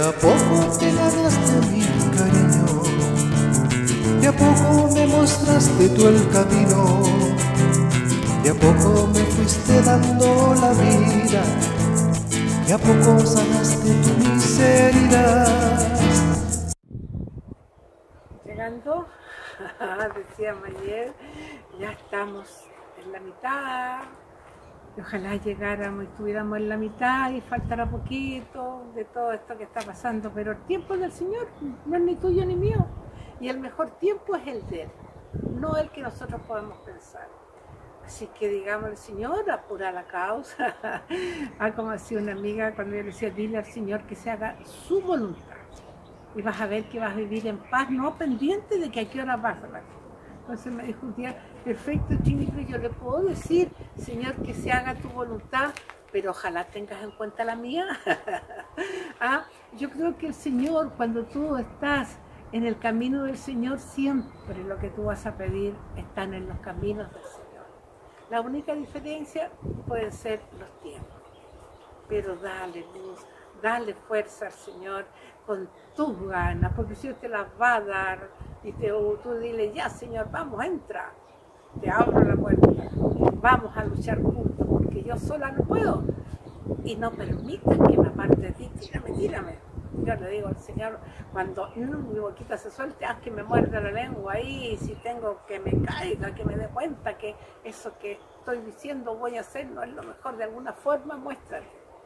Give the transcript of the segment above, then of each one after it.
a poco te ganaste mi cariño, de a poco me mostraste tú el camino, de a poco me fuiste dando la vida, de a poco sanaste tu miseria. Llegando, decíamos ayer, ya estamos en la mitad. Y ojalá llegáramos y estuviéramos en la mitad y faltara poquito de todo esto que está pasando, pero el tiempo del Señor no es ni tuyo ni mío, y el mejor tiempo es el de Él, no el que nosotros podemos pensar. Así que digamos al Señor, apura la causa. Como decía una amiga cuando yo le decía, dile al Señor que se haga su voluntad, y vas a ver que vas a vivir en paz, no pendiente de que a qué hora vas a la. Entonces me dijo un día, perfecto, Chini, pero yo le puedo decir, Señor, que se haga tu voluntad, pero ojalá tengas en cuenta la mía. Yo creo que el Señor, cuando tú estás en el camino del Señor, siempre lo que tú vas a pedir están en los caminos del Señor. La única diferencia pueden ser los tiempos, pero dale luz, dale fuerza al Señor con tus ganas, porque el Señor te las va a dar, y tú dile, ya Señor, vamos, entra, te abro la puerta, vamos a luchar juntos, porque yo sola no puedo, y no permitas que me aparte de ti, tírame. Yo le digo al Señor, cuando mi boquita se suelte, haz que me muerda la lengua ahí, si tengo que me caiga, que me dé cuenta que eso que estoy diciendo voy a hacer no es lo mejor, de alguna forma muéstrate.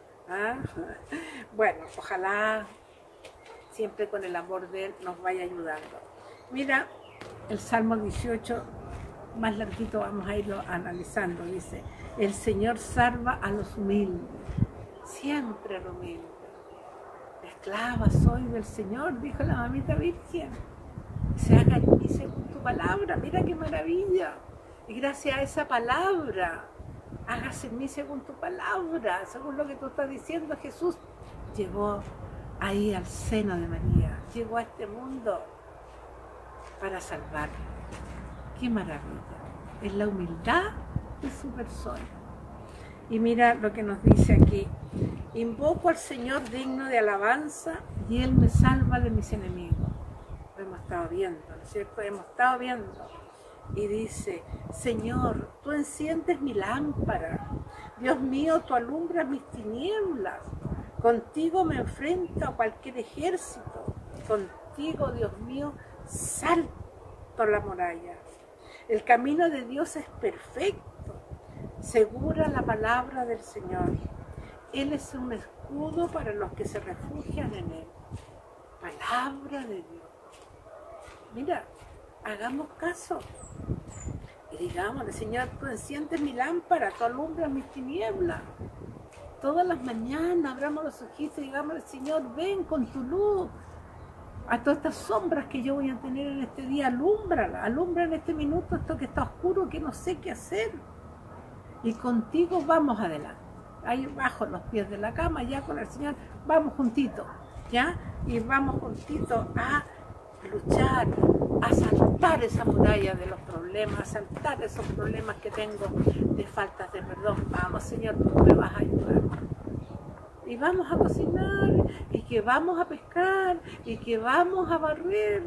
Bueno, ojalá siempre con el amor de Él nos vaya ayudando. Mira, el Salmo 18, más larguito, vamos a irlo analizando. Dice, el Señor salva a los humildes, siempre al humilde. Esclava soy del Señor, dijo la mamita Virgen. Se haga en mí según tu palabra, mira qué maravilla. Y gracias a esa palabra, hágase en mí según tu palabra, según lo que tú estás diciendo. Jesús llegó ahí al seno de María, llegó a este mundo para salvarlo. ¡Qué maravilla! Es la humildad de su persona. Y mira lo que nos dice aquí. Invoco al Señor digno de alabanza y Él me salva de mis enemigos. Lo hemos estado viendo, ¿no es cierto? Hemos estado viendo. Y dice, Señor, tú enciendes mi lámpara. Dios mío, tú alumbras mis tinieblas. Contigo me enfrento a cualquier ejército. Contigo, Dios mío, salto la muralla. El camino de Dios es perfecto. Segura la palabra del Señor. Él es un escudo para los que se refugian en Él. Palabra de Dios. Mira, hagamos caso. Y digámosle, Señor, tú enciendes mi lámpara, tú alumbras mis tinieblas. Todas las mañanas abramos los ojitos y digámosle, Señor, ven con tu luz. A todas estas sombras que yo voy a tener en este día, alúmbrala, alumbra en este minuto esto que está oscuro, que no sé qué hacer. Y contigo vamos adelante. Ahí bajo los pies de la cama, ya con el Señor, vamos juntitos, ¿ya? Y vamos juntitos a luchar, a saltar esa muralla de los problemas, a saltar esos problemas que tengo de faltas de perdón. Vamos, Señor, tú me vas a ayudar. Y vamos a cocinar, y que vamos a pescar, y que vamos a barrer.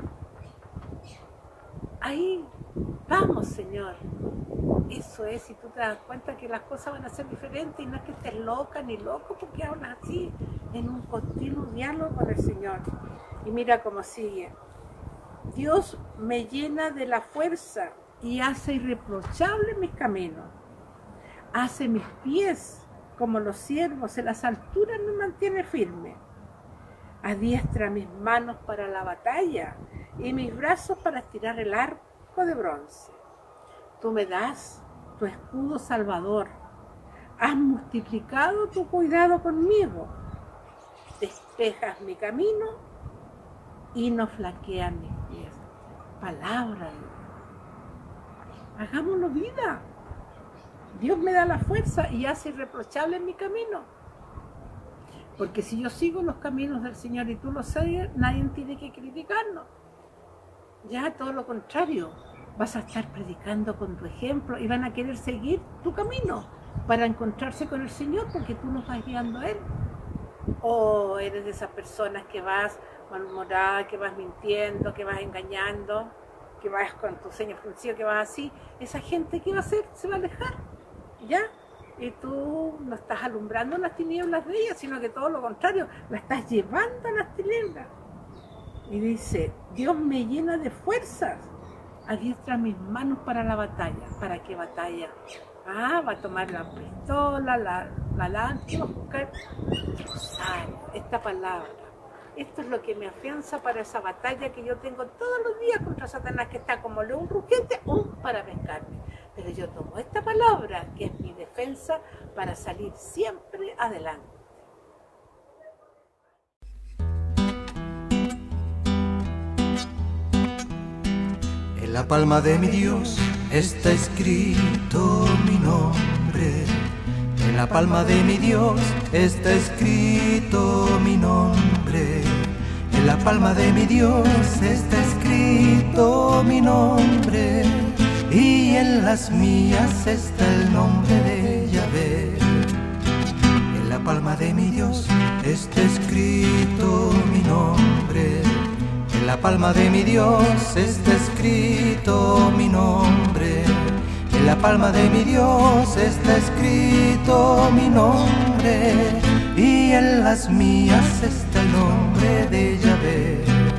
Ahí, vamos, Señor. Eso es, si tú te das cuenta que las cosas van a ser diferentes y no es que estés loca ni loco porque hablas así, en un continuo diálogo con el Señor. Y mira cómo sigue. Dios me llena de la fuerza y hace irreprochables mis caminos. Hace mis pies como los ciervos, en las alturas me mantiene firme. Adiestra mis manos para la batalla y mis brazos para estirar el arco de bronce. Tú me das tu escudo salvador. Has multiplicado tu cuidado conmigo. Despejas mi camino y no flaquean mis pies. Palabra de Dios. Hagámoslo vida. Dios me da la fuerza y hace irreprochable mi camino. Porque si yo sigo los caminos del Señor y tú lo sabes, nadie tiene que criticarnos. Ya todo lo contrario. Vas a estar predicando con tu ejemplo y van a querer seguir tu camino para encontrarse con el Señor porque tú nos vas guiando a Él. ¿O eres de esas personas que vas malhumorada, que vas mintiendo, que vas engañando, que vas con tu ceño fruncido, que vas así? Esa gente, ¿qué va a hacer? Se va a alejar, ¿ya? Y tú no estás alumbrando las tinieblas de ella, sino que todo lo contrario, la estás llevando a las tinieblas. Y dice, Dios me llena de fuerzas, adiestra mis manos para la batalla. ¿Para qué batalla? Ah, va a tomar la pistola, la lanza, y va a buscar rosario, esta palabra. Esto es lo que me afianza para esa batalla que yo tengo todos los días contra Satanás, que está como león rugiente, para vengarme. Pero yo tomo esta palabra, que es mi defensa, para salir siempre adelante. En la palma de mi Dios está escrito mi nombre. En la palma de mi Dios está escrito mi nombre. En la palma de mi Dios está escrito mi nombre. Y en las mías está el nombre de Yahvé. En la palma de mi Dios está escrito mi nombre. En la palma de mi Dios está escrito mi nombre. En la palma de mi Dios está escrito mi nombre. Y en las mías está el nombre de Yahvé.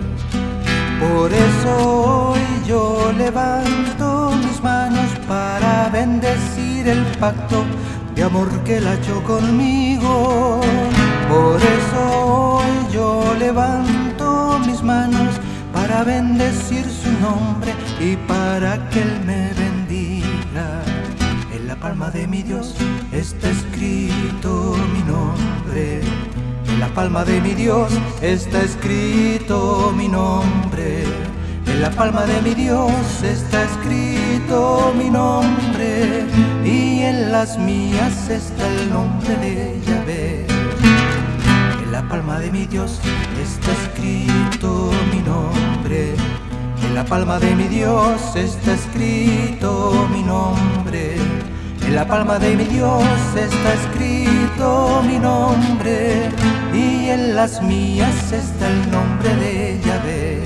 Por eso hoy yo levanto mis manos para bendecir el pacto de amor que él ha hecho conmigo. Por eso hoy yo levanto mis manos para bendecir su nombre y para que él me bendiga. En la palma de mi Dios está escrito mi nombre. En la palma de mi Dios está escrito mi nombre. En la palma de mi Dios está escrito mi nombre. Y en las mías está el nombre de Yahvé. En la palma de mi Dios está escrito mi nombre. En la palma de mi Dios está escrito mi nombre. En la palma de mi Dios está escrito mi nombre. Y en las mías está el nombre de Yahvé.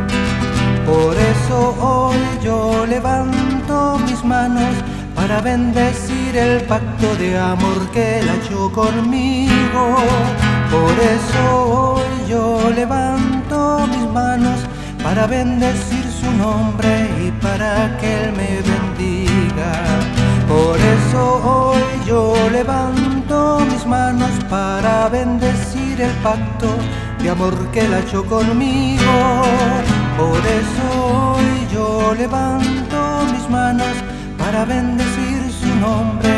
Por eso hoy yo levanto mis manos para bendecir el pacto de amor que él ha hecho conmigo. Por eso hoy yo levanto mis manos para bendecir su nombre y para que él me bendiga. Por eso hoy yo levanto mis manos para bendecir el pacto de amor que él ha hecho conmigo. Por eso hoy yo levanto mis manos para bendecir su nombre